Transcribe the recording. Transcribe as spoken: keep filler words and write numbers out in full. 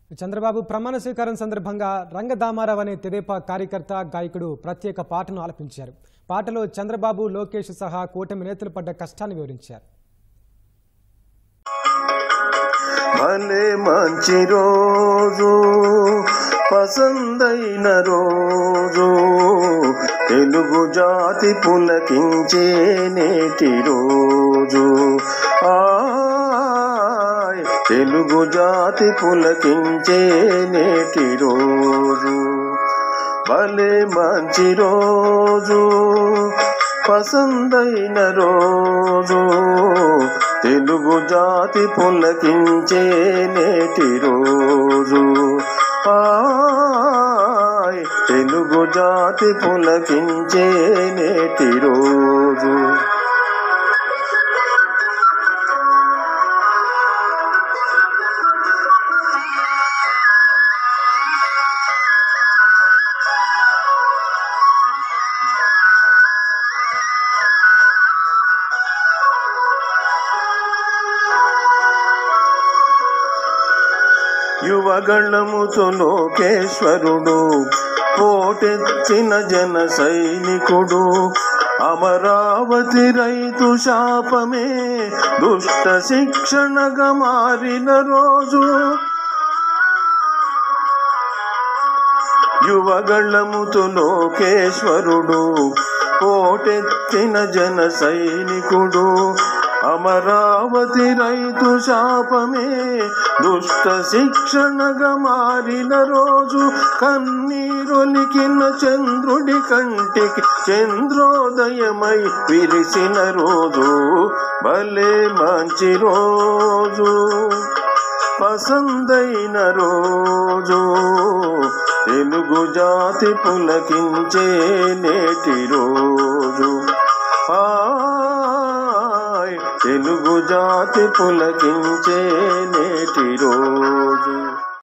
చంద్రబాబు ప్రమాణ స్వీకారం సందర్భంగా రంగదామారావు అనే తెదేపా కార్యకర్త గాయకుడు ప్రత్యేక పాటను ఆలపించారు. పాటలో చంద్రబాబు, లోకేష్ సహా కూటమి నేతలు పడ్డ కష్టాన్ని వివరించారు. భలే మంచి రోజు, పసందైన రోజు, తెలుగు జాతి పులకించే నేటి రోజు. ఆయ్ తెలుగు జాతి పులకించే నేటి రోజు. భలే మంచి రోజు, పసందైన రోజు, తెలుగు జాతి పులకించే నేటి రోజు. ఆయ్ తెలుగు జాతి పులకించే నేటి రోజు. యువగళముతో లోకేశ్వరుడు, పోటెత్తిన జన సైనికుడు, అమరావతి రైతు శాపమే దుష్ట శిక్షణగా మారిన రోజు. యువగళముతో లోకేశ్వరుడు, పోటెత్తిన జన సైనికుడు, అమరావతి రైతు శాపమే దుష్ట శిక్షణగా మారిన రోజు. కన్నీరొలికిన చంద్రుడి కంటికి చంద్రోదయమై విరిసిన రోజు. భలే మంచి రోజు, పసందైన రోజు, తెలుగు జాతి పులకించే నేటి రోజు. తెలుగు జాతి పులకించే నేటి రోజు.